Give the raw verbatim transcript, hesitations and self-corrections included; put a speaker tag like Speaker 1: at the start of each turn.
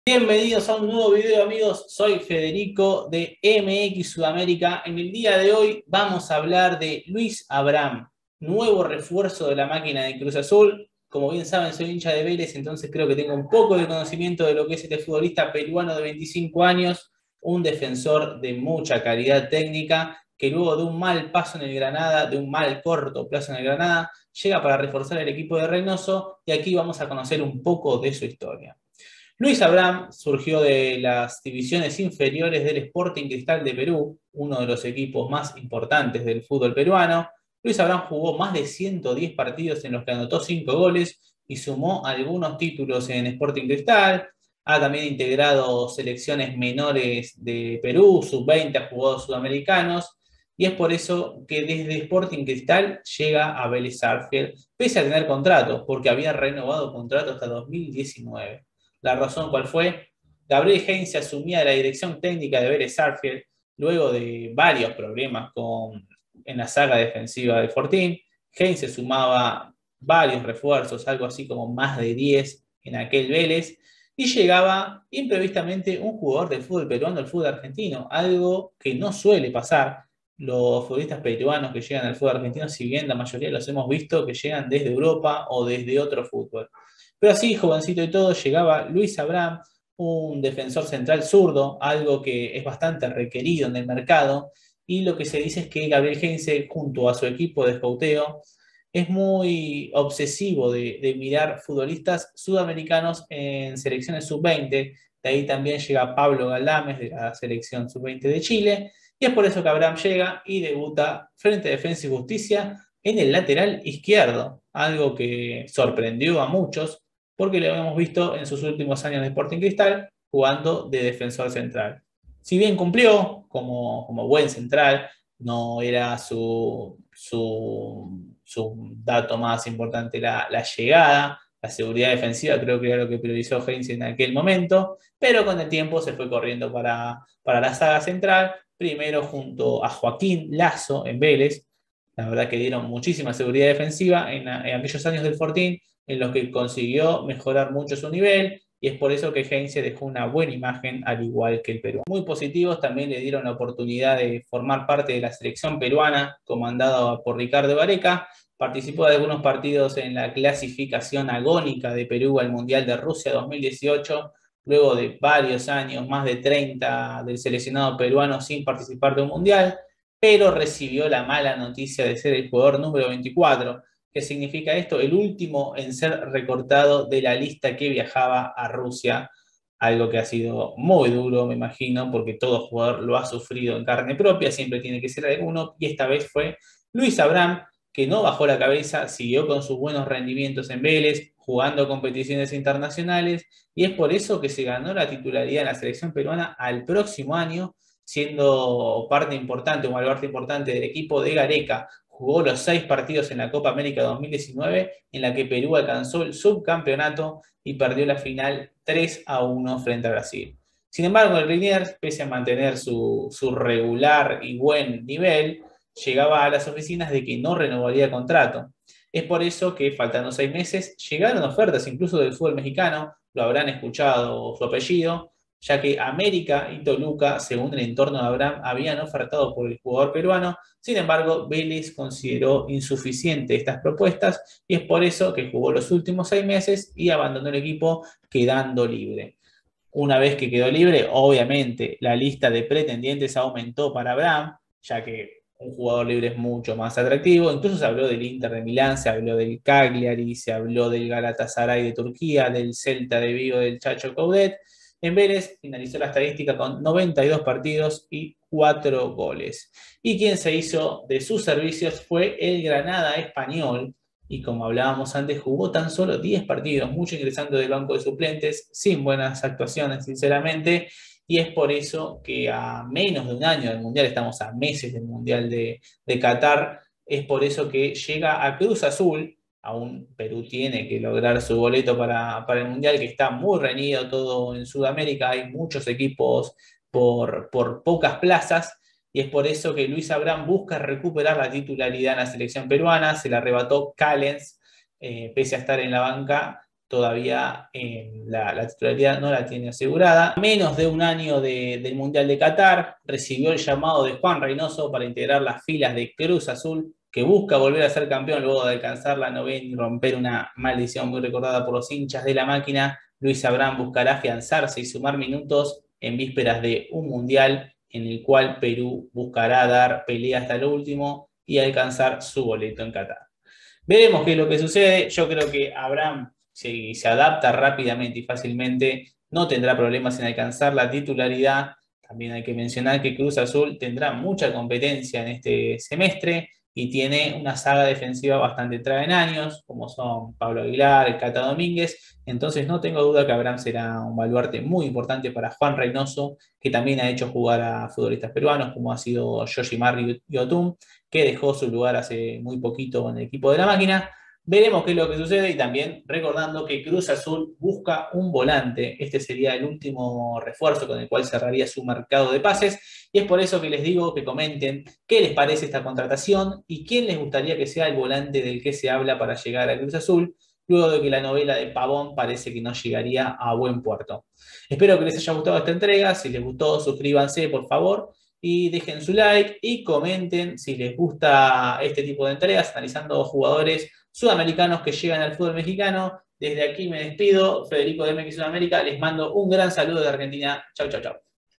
Speaker 1: Bienvenidos a un nuevo video, amigos. Soy Federico de M X Sudamérica. En el día de hoy vamos a hablar de Luis Abraham, nuevo refuerzo de la máquina de Cruz Azul. Como bien saben, soy hincha de Vélez, entonces creo que tengo un poco de conocimiento de lo que es este futbolista peruano de veinticinco años, un defensor de mucha calidad técnica, que luego de un mal paso en el Granada, de un mal corto plazo en el Granada, llega para reforzar el equipo de Reynoso, y aquí vamos a conocer un poco de su historia. Luis Abraham surgió de las divisiones inferiores del Sporting Cristal de Perú, uno de los equipos más importantes del fútbol peruano. Luis Abraham jugó más de ciento diez partidos en los que anotó cinco goles y sumó algunos títulos en Sporting Cristal. Ha también integrado selecciones menores de Perú, sub veinte, ha jugado sudamericanos, y es por eso que desde Sporting Cristal llega a Vélez Sarsfield, pese a tener contrato, porque había renovado contrato hasta dos mil diecinueve. La razón, ¿cuál fue? Gabriel Heinze asumía la dirección técnica de Vélez Sarsfield luego de varios problemas con, en la saga defensiva de Fortín. Heinze sumaba varios refuerzos, algo así como más de diez en aquel Vélez, y llegaba imprevistamente un jugador del fútbol peruano al fútbol argentino, algo que no suele pasar. Los futbolistas peruanos que llegan al fútbol argentino, si bien la mayoría los hemos visto que llegan desde Europa o desde otro fútbol. Pero así, jovencito y todo, llegaba Luis Abraham, un defensor central zurdo, algo que es bastante requerido en el mercado, y lo que se dice es que Gabriel Heinze, junto a su equipo de escouteo, es muy obsesivo de, de mirar futbolistas sudamericanos en selecciones sub veinte. De ahí también llega Pablo Galdames de la selección sub veinte de Chile, y es por eso que Abraham llega y debuta frente a Defensa y Justicia en el lateral izquierdo, algo que sorprendió a muchos porque lo habíamos visto en sus últimos años de Sporting Cristal jugando de defensor central. Si bien cumplió como, como buen central, no era su, su, su dato más importante la, la llegada, la seguridad defensiva, creo que era lo que priorizó Heinze en aquel momento, pero con el tiempo se fue corriendo para, para la saga central, primero junto a Joaquín Lazo en Vélez. La verdad que dieron muchísima seguridad defensiva en, en aquellos años del Fortín, en los que consiguió mejorar mucho su nivel, y es por eso que Heinze dejó una buena imagen, al igual que el Perú. Muy positivos también le dieron la oportunidad de formar parte de la selección peruana, comandada por Ricardo Gareca. Participó de algunos partidos en la clasificación agónica de Perú al Mundial de Rusia dos mil dieciocho, luego de varios años, más de treinta del seleccionado peruano sin participar de un Mundial, pero recibió la mala noticia de ser el jugador número veinticuatro. ¿Qué significa esto? El último en ser recortado de la lista que viajaba a Rusia, algo que ha sido muy duro, me imagino, porque todo jugador lo ha sufrido en carne propia, siempre tiene que ser alguno, y esta vez fue Luis Abraham, que no bajó la cabeza, siguió con sus buenos rendimientos en Vélez, jugando competiciones internacionales, y es por eso que se ganó la titularidad en la selección peruana al próximo año, siendo parte importante, un baluarte importante del equipo de Gareca. Jugó los seis partidos en la Copa América dos mil diecinueve, en la que Perú alcanzó el subcampeonato y perdió la final tres a uno frente a Brasil. Sin embargo, el Liniers, pese a mantener su, su regular y buen nivel, llegaba a las oficinas de que no renovaría contrato. Es por eso que, faltando seis meses, llegaron ofertas incluso del fútbol mexicano, lo habrán escuchado su apellido, ya que América y Toluca, según el entorno de Abraham, habían ofertado por el jugador peruano. Sin embargo, Vélez consideró insuficiente estas propuestas, y es por eso que jugó los últimos seis meses y abandonó el equipo, quedando libre. Una vez que quedó libre, obviamente la lista de pretendientes aumentó para Abraham, ya que un jugador libre es mucho más atractivo. Incluso se habló del Inter de Milán, se habló del Cagliari, se habló del Galatasaray de Turquía, del Celta de Vigo, del Chacho Coudet. En Vélez finalizó la estadística con noventa y dos partidos y cuatro goles. Y quien se hizo de sus servicios fue el Granada español, y como hablábamos antes, jugó tan solo diez partidos, mucho ingresando del banco de suplentes, sin buenas actuaciones, sinceramente, y es por eso que a menos de un año del Mundial, estamos a meses del Mundial de, de Qatar, es por eso que llega a Cruz Azul. Aún Perú tiene que lograr su boleto para, para el Mundial, que está muy reñido todo en Sudamérica, hay muchos equipos por, por pocas plazas, y es por eso que Luis Abraham busca recuperar la titularidad en la selección peruana. Se la arrebató Callens, eh, pese a estar en la banca, todavía eh, la, la titularidad no la tiene asegurada. A menos de un año de, del Mundial de Qatar, recibió el llamado de Juan Reynoso para integrar las filas de Cruz Azul, que busca volver a ser campeón luego de alcanzar la novena y romper una maldición muy recordada por los hinchas de la máquina. Luis Abraham buscará afianzarse y sumar minutos en vísperas de un Mundial en el cual Perú buscará dar pelea hasta lo último y alcanzar su boleto en Qatar. Veremos qué es lo que sucede. Yo creo que Abraham, si se adapta rápidamente y fácilmente, no tendrá problemas en alcanzar la titularidad. También hay que mencionar que Cruz Azul tendrá mucha competencia en este semestre y tiene una saga defensiva bastante entrada en años, como son Pablo Aguilar, el Cata Domínguez. Entonces no tengo duda que Abraham será un baluarte muy importante para Juan Reynoso, que también ha hecho jugar a futbolistas peruanos, como ha sido Yoshimar Yotun, que dejó su lugar hace muy poquito en el equipo de la máquina. Veremos qué es lo que sucede y también recordando que Cruz Azul busca un volante. Este sería el último refuerzo con el cual cerraría su mercado de pases y es por eso que les digo que comenten qué les parece esta contratación y quién les gustaría que sea el volante del que se habla para llegar a Cruz Azul, luego de que la novela de Pavón parece que no llegaría a buen puerto. Espero que les haya gustado esta entrega. Si les gustó, suscríbanse por favor y dejen su like y comenten si les gusta este tipo de entregas analizando jugadores sudamericanos que llegan al fútbol mexicano. Desde aquí me despido, Federico de M X Sudamérica, les mando un gran saludo de Argentina. Chau, chau, chau.